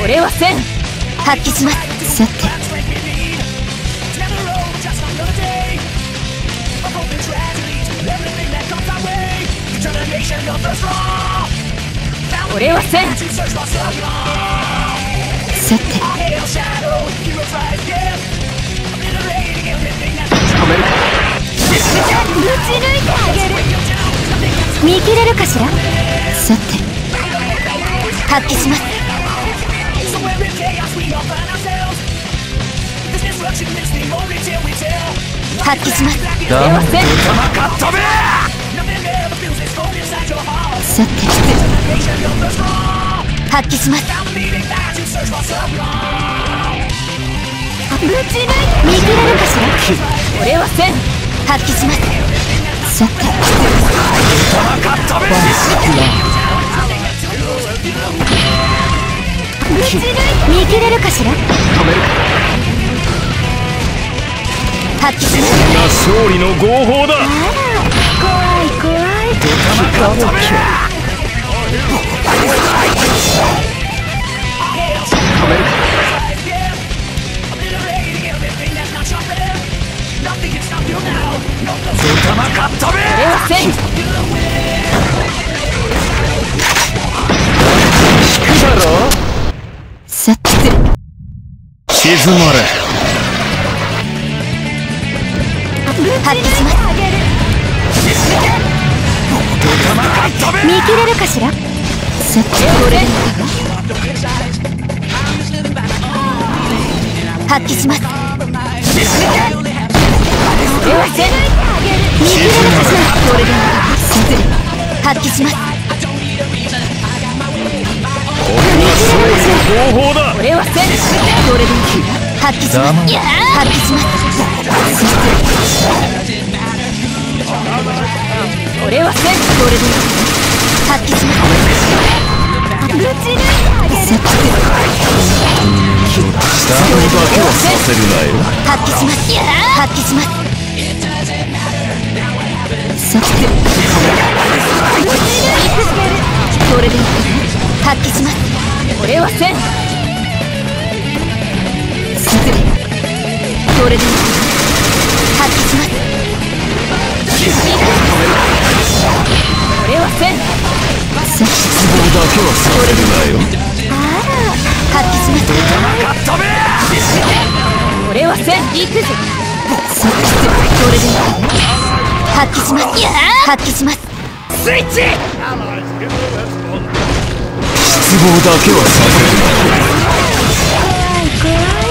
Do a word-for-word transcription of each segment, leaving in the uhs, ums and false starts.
俺はせん。発揮します。さて俺はせん。さて止めるか。ぶち抜いてあげる。見切れるかしら。さて発揮します。発揮します。 ダメ。 さて発揮します。ぶち抜いて見切れるかしら。俺はせん。発揮します。さてぶち抜いて見切れるかしら。止めるか。発揮します。 勝利の合法だ。 あら怖い怖い。ドタマカットめ。止めるか。 ドタマカットめ。 俺はせん。 引くだろ。 さて沈まれ。 発揮します。見切れるかしら。さてこれでいいかな。発揮します。俺はせん。見切れるかしら。これでいいかな。さて発揮します。 これが勝利の合法だ。 俺はせん。これでいいかな。発揮します。発揮します。俺はせん。これでいいかな。発揮します。ぶち抜いてあげる。 下のだけはさせるなよ。 発揮します。発揮します。さてこれでいいかな。発揮します。俺はせん。さてこれでいいかな。発揮します。俺はせん。 失望だけはさせるなよ。 あら発揮します。俺はせん。行くぞ。さてこれでいいかな。発揮します。発揮します。スイッチ。 失望だけはさせるなよ。 怖い怖い。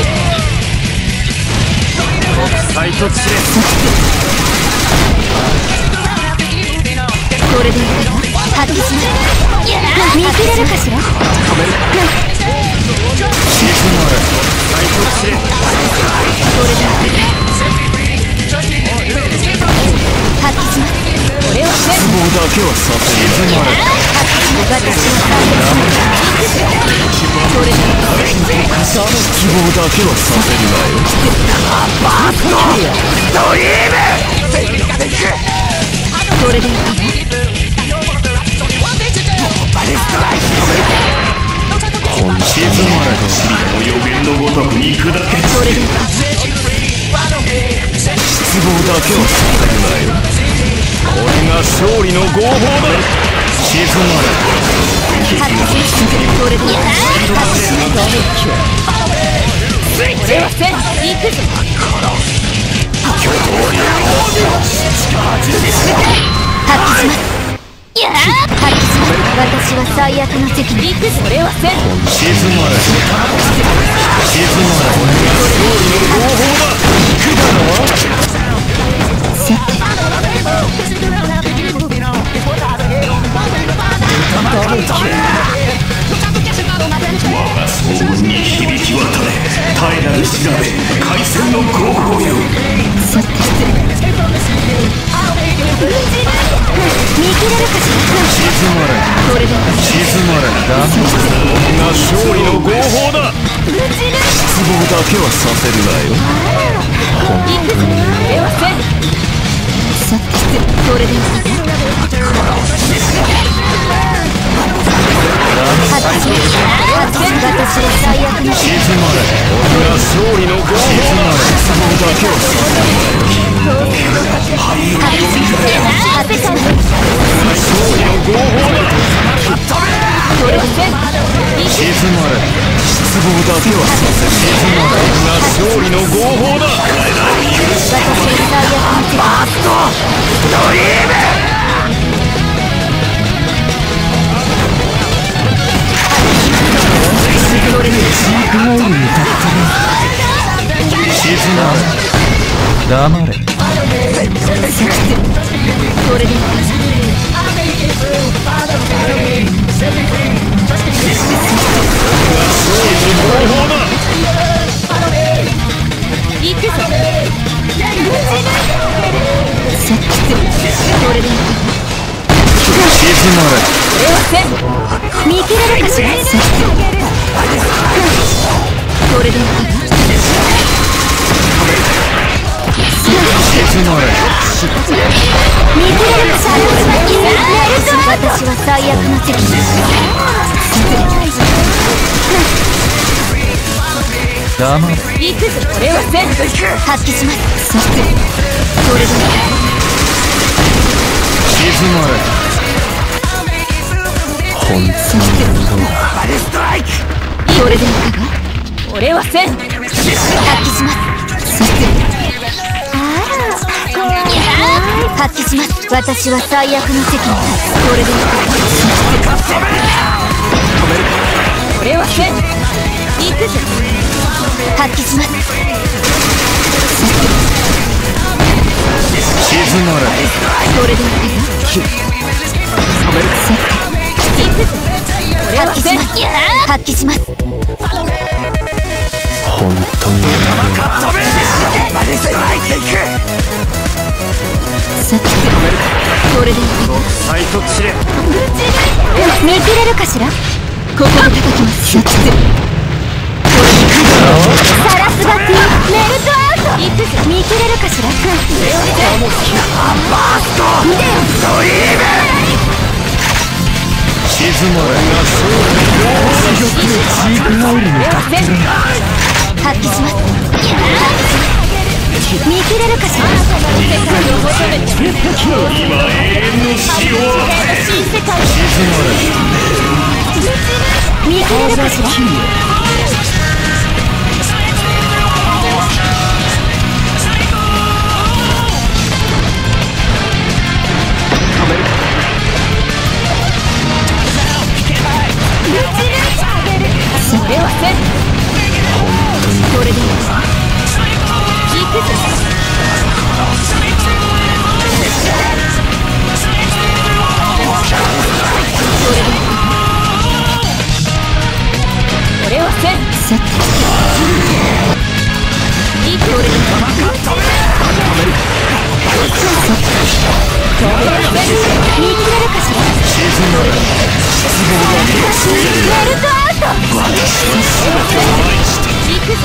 再突しれ。 これでいいかな。発揮します。見切れるかしら。止めるか。 沈まれ。再突しれ。 これでいいかな。発揮します。俺はせん。 失望だけはさせるなよ。 私はこれでいいかな。 失望だけはさせるなよ。バーストドリーム。 これでいいかな。 沈まれと尻を予言のごとくに砕け。 これでいいかな。 失望だけはさせるなよ。これが勝利の合法だ。沈まれ。 発揮します。これでいいかな。発揮します。俺はせん。行くぞ。発揮します。発揮します。私は最悪の責任。行くぞ。俺はせん。 沈まれ。沈まれ。これが勝利の合法だ。行くだろ。 さて我が総運に響き渡れ。絶えなる調べ海戦の合法よ。 さて見切れるかしら。 沈まれ。 これで沈まれ。だが勝利の合法だ。 ぶち抜いて。 失望だけはさせるなよ。 行くぞ。俺はせん。さてこれでいいかな。 私は最悪の静まれ。俺が勝利のご静まれ。絶望だけをさせてもらう。勝利の合法だ。静まれ。失望だけはさせて静まれ。俺が勝利の合法だ。 私は最悪の敵。 バーストドリーム。俺に違いに歌ってる。静まれ。黙れ。 これで行くぞ。これで静まれ。 見切れるかしら。これで静まれ。 見切れるかしら。私は最悪の敵。 黙れ。 行くぞ。俺は全部発揮します。これで静まれ。本当にどうだ。 これでいかが。俺はせん発揮します。発揮します。私は最悪の責任。これでいかが。俺はせん行くぞ。発揮します。 静まれ。 これでいかが。発揮します。発揮します。 本当にこれで再突しれ。 見切れるかしら。ここで叩きます。サラスバティメルトアウト。見切れるかしら。 バーストドリーム。静まれ。 発揮します。見切れるかしら。 今永遠の死を世界静まれ。 見切れるかしら。それはせん。これでいい。行くぞ。これでいい。俺はせん。さていい。これでいい。見切れるかしら。 静まれ。失望だけをさせてメルトアウト。 私は全てを愛して行くぞ。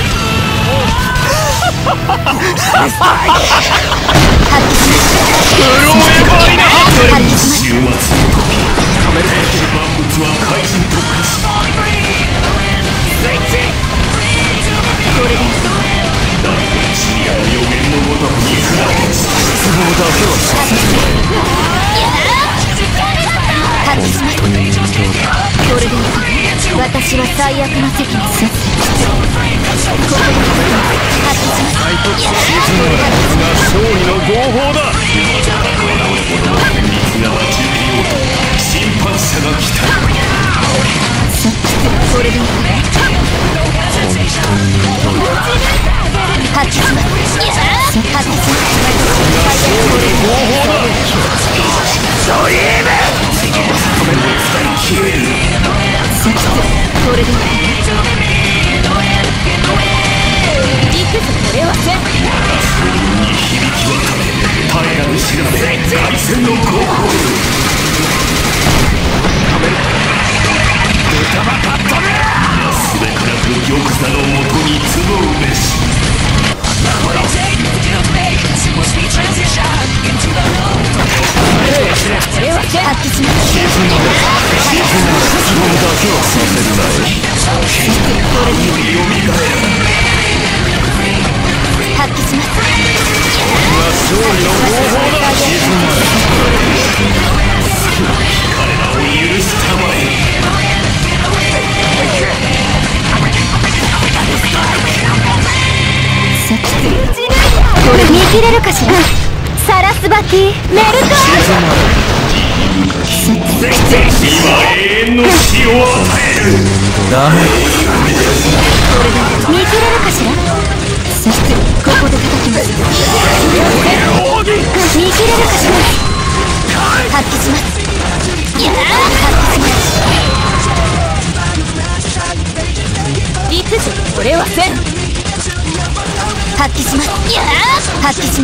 発揮します。 震えばいな発揮します。 終末の時万物は怪人と化しこれでシリアの予言のごとくに砕け失望だけはさせてもら発揮します。 本当に面倒だ。 これで私は最悪の責任。ここで発揮します。 静まれ。が勝利の合法だ。審判者が来た。 これで本当に面倒だ。 発揮します。発揮します。 合法だ。ドリーム。 これで行くぞ。俺はせん。 に響き渡れ。平らに知らせ凱旋の合法。すべからく玉座のもとに集うべし。 これ見切れるかしら。サラスバティメルト今永遠の死を与える。ダメ。 見切れるかしら。そしてここで叩きます。見切れるかしら。発揮します。いやー発揮します。いくぞこれはせん。発揮します。いやー発揮します。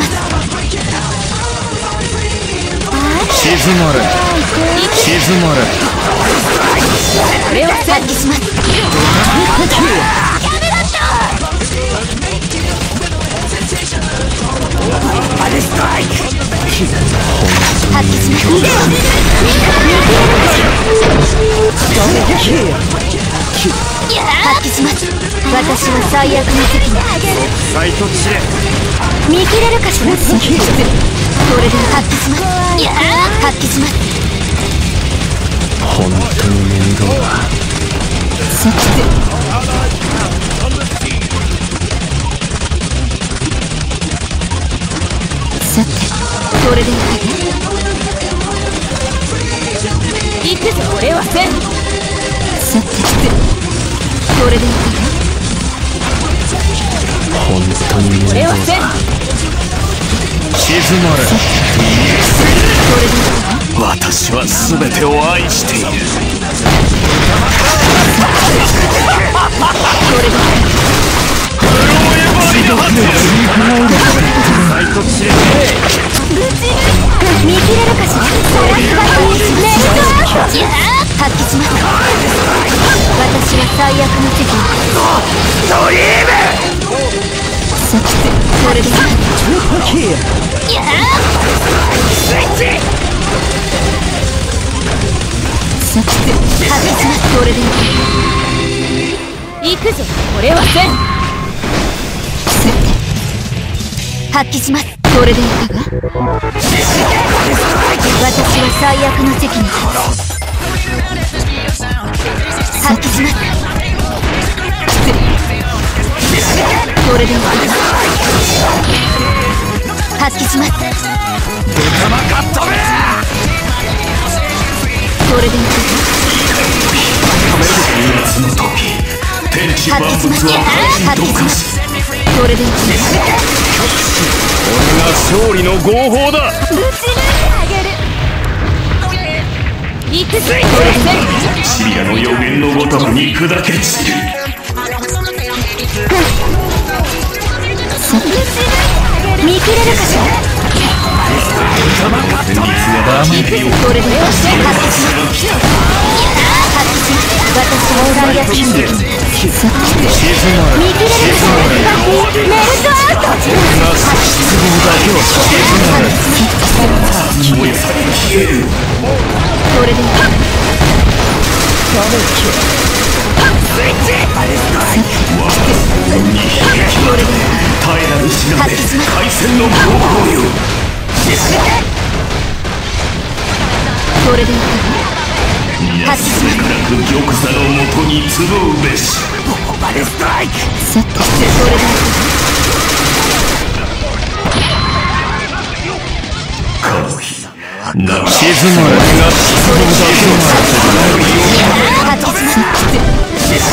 静まれ静まれ。 これは発揮します。発揮します。発揮します。私は最悪の責任。 再突しれ。 見切れるかしら。これで発揮します。いやー発揮します。 本当に面倒だ。 そしてさてこれでいくぞ俺はせん。さてこれでいくぞ。 本当に面倒だ。 俺はせん。 静まれ。 これでいくぞ。 私は全てを愛している。 これでいくぞ。 再突しれ。 見切れるかしら。発揮します。私は最悪の責任。 ドリーム。 そしてこれでいやそして発揮します。これでいくぞ俺はせん。さて発揮します。これでいかが。私は最悪の責任。発揮します。これでいかが。発揮します。これでいかが。 天地万物は発揮します。これでいかが。 俺が勝利の合法だ。 ぶち抜いてあげる。いくぞ。 シリアの予言のごとくに砕け散る。 見切れるかしら。これで発揮します。発揮します。私は最悪の責任。見切れるかしら。メルトアウト。これで耐えられしなべ海戦の強行よ。 これでいかが。 皆すべからく玉座のもとに集うべし。 さてこれでいかが。 この日な静まれが沈むだけをさせる。 発揮します。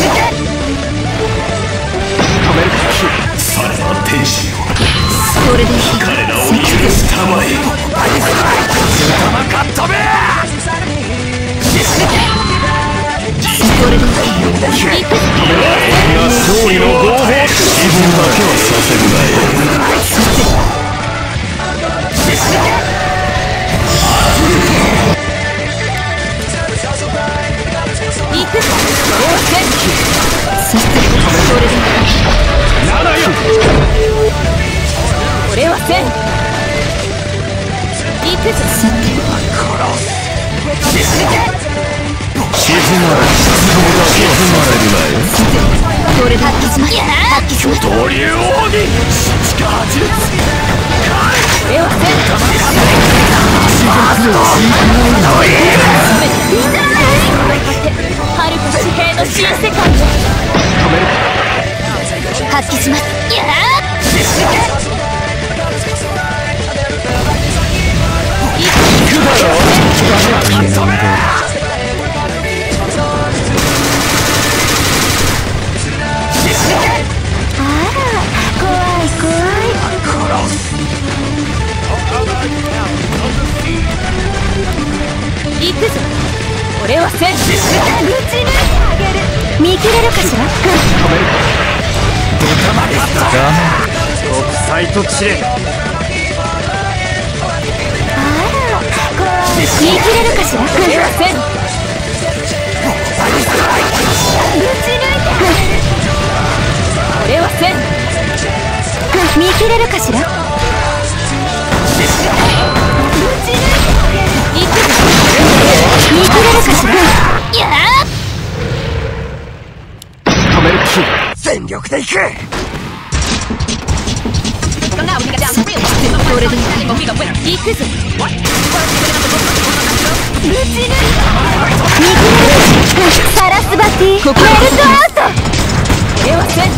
されば天使よ、 これでいい。 彼らを許したまえ。 これでいい。行く。 勝利の合法。自分だけはさせるなよ。 行くぞ。そしてこれでいい。 ならよ。 俺はせん。行くぞ。さて静まれ。静まれるなよ。 さてこれで発揮します。発揮します。 ドリュー王に力術。 俺はせん。はるか地平の新世界を発揮します。 俺はせん。ぶち抜いてあげる。見切れるかしら。 止めるドタマですか。ダメ国際特使令。 見切れるかしら。俺はせん。ぶち抜いてあげる。俺はせん。見切れるかしら。ぶち抜いてあげる。見切れるかしら。やー止める気全力でいく。 それで行くぞ。ぶち抜いた。見切れる。サラスバティメルトアウト。俺はせん。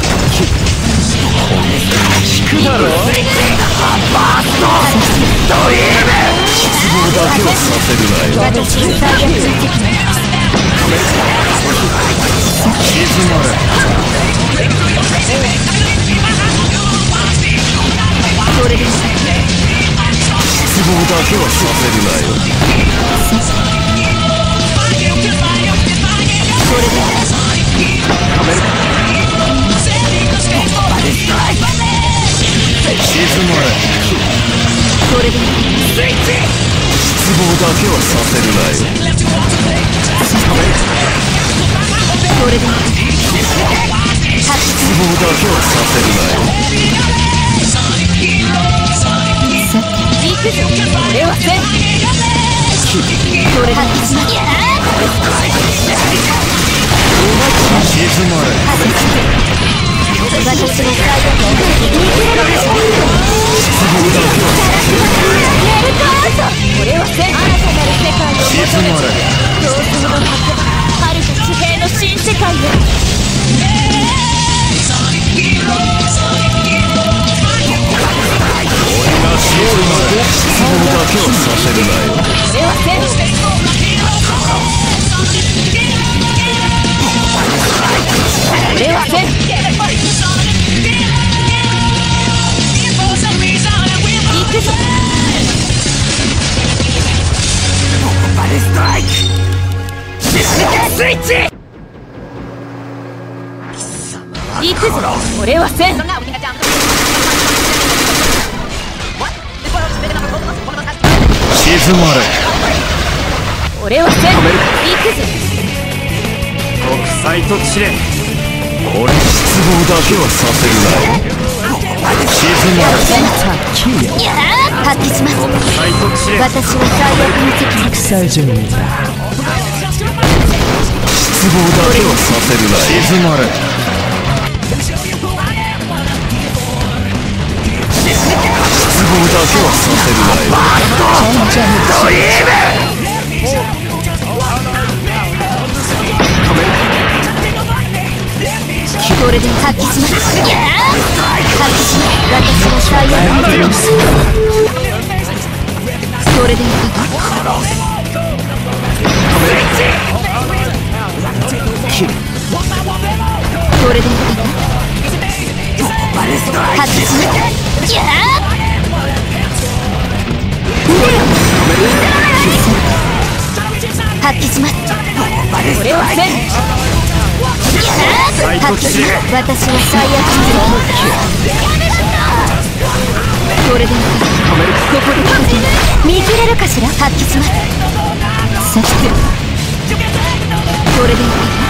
引くだろ。バーストドリーム失望だけはさせるなよ。 私に最悪にできない。 静まれ。 それで失望だけはさせるなよ。 それで止める静まれ。 それで失望だけはさせるなよ。 それで失望だけはさせるなよ。 行くぞ。俺はせん。それで静まれ。 私の最悪に見切れるかしら。 失望だけはさせるなよ。 メルトアウト。俺はせん。新たなる世界を静まれ。 共通の核、遥か地平の新世界へ。 俺が勝利まで失望だけはさせるなよ。 俺はせん。俺はせん。行くぞ。 バレストライクスイッチ。 行くぞ。俺はせん。 静まれ。 俺はせん。行くぞ。 国際特使令。これ失望だけはさせるなよ。静まれ。 やー発揮します。 国際特使令。 私は最悪に責任。 失望だけはさせるなよ。静まれ。失望だけはさせるなよ。ドリームこれで発揮します。やー発揮します。私は最悪に責任。それでいかが。これでいかが。発揮します。やー発揮します。俺はせん。発揮します。私は最悪に責任。これでいかが。ここで見切れるかしら。発揮します。そしてこれでいかが。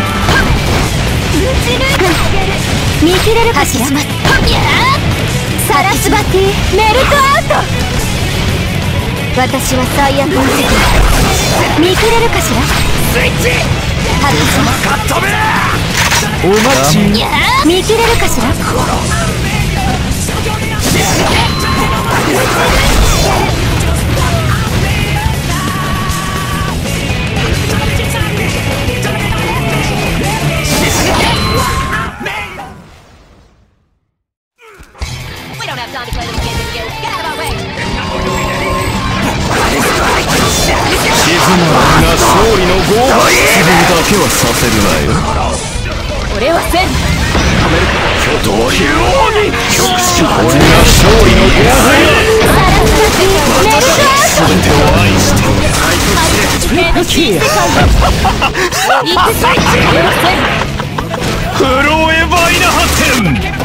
見切れるかしら。サラスバティメルトアウト。私は最悪の責任。見切れるかしら。 スイッチ発揮します。 カットめお待ち。 見切れるかしら。 勝利のゴール失望だけはさせるなよ。 俺はせん。 どういう王に局長俺が勝利のゴールサラスバティメルトアウト。 全てを愛しての新世界へ行くぞ。俺はフロエバイナ発展。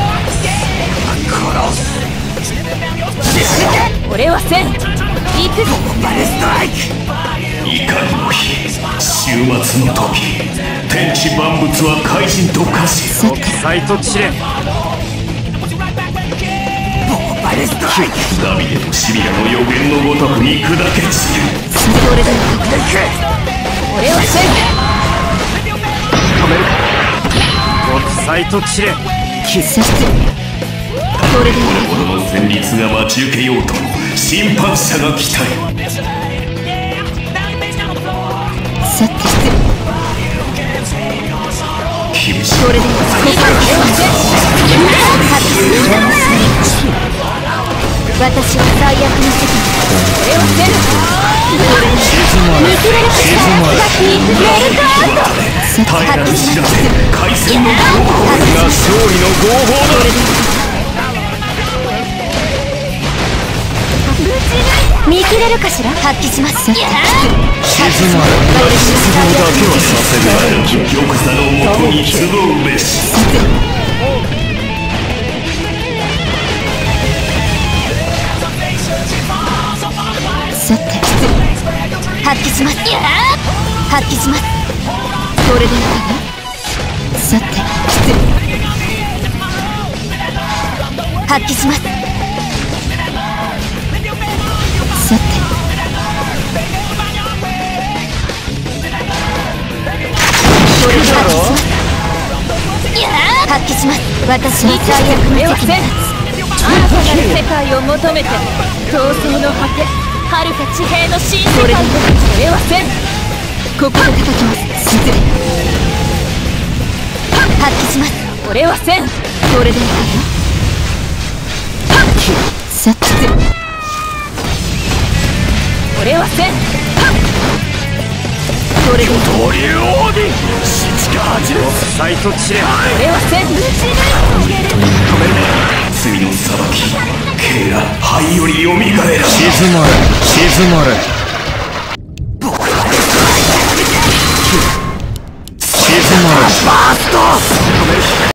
俺はせん。行くぞ。 怒りの日、終末の時、天地万物は怪人と化し、サイト試練。ダビデとシビラの予言のごとくに砕け散る。 それで俺はせん。 止めるか。サイト試練。 喫茶室。これで俺ほどの旋律が待ち受けようと審判者が来たよ。 さて失礼。 厳しい。 これで私は最悪の責任。俺はせる。見切れるかしら。メルトアウト。 平らに知らせ海戦の合法が勝利の合法だ。 見切れるかしら。発揮します。沈まれ失望だけはさせない。玉座のもとに集うべし。 さて発揮します。発揮します。これでいいかな。さて発揮します。さてこれで発揮します。私は最悪の責任。新たなる世界を求めて闘争の果て、遥か地平の新世界で俺はせん。ここで叩きます。失礼。発揮します。俺はせん。これでいいかな。さて俺はせん。これでいいかな。 オリューオーディ七か八ですサイト試練。 俺はせん。 止める罪の裁き、ケイラ灰よりよみがえら。静まれ静まれ。僕は静まれ。ファースト止める